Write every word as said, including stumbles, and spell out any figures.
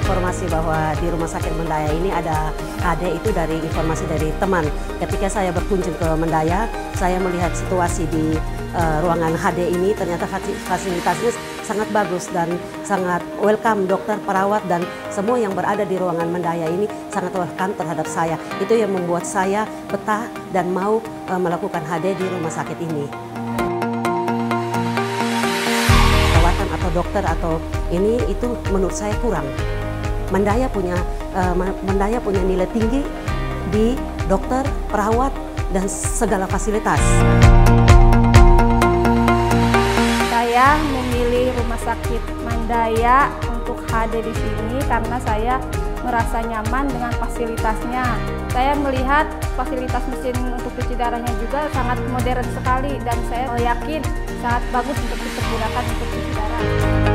informasi bahwa di Rumah Sakit Mendaya ini ada H D itu dari informasi dari teman. Ketika saya berkunjung ke Mendaya, saya melihat situasi di uh, ruangan H D ini, ternyata fasilitasnya sangat bagus dan sangat welcome, dokter, perawat, dan semua yang berada di ruangan Mendaya ini sangat welcome terhadap saya. Itu yang membuat saya betah dan mau uh, melakukan H D di rumah sakit ini. Perawatan atau dokter atau ini itu menurut saya kurang. Mendaya punya uh, Mendaya punya nilai tinggi di dokter, perawat, dan segala fasilitas. Saya memilih Rumah Sakit Mendaya untuk H D di sini karena saya merasa nyaman dengan fasilitasnya. Saya melihat fasilitas mesin untuk cuci darahnya juga sangat modern sekali dan saya yakin sangat bagus untuk dipergunakan untuk cuci darah.